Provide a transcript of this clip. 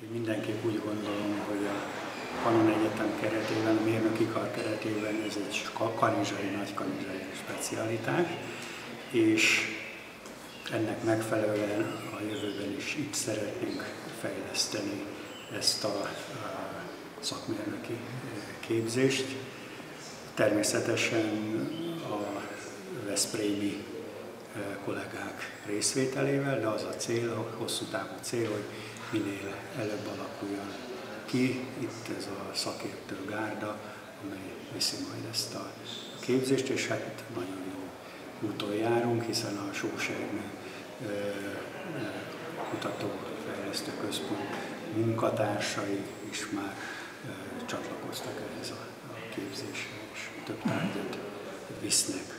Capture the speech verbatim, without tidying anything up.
Mindenképp úgy gondolom, hogy a Pannon Egyetem keretében, a mérnöki kar keretében ez egy kanizsai, nagykanizsai specialitás, és ennek megfelelően a jövőben is itt szeretnénk fejleszteni ezt a, a szakmérnöki képzést. Természetesen a veszprémi kollégák részvételével, de az a cél, a hosszú távú cél, hogy minél előbb alakuljon ki itt ez a szakértő gárda, amely viszi majd ezt a képzést, és hát nagyon jó úton járunk, hiszen a Sós-Ernő Kutatófejlesztő Központ munkatársai is már csatlakoztak ehhez a képzésre, és több tárgyat visznek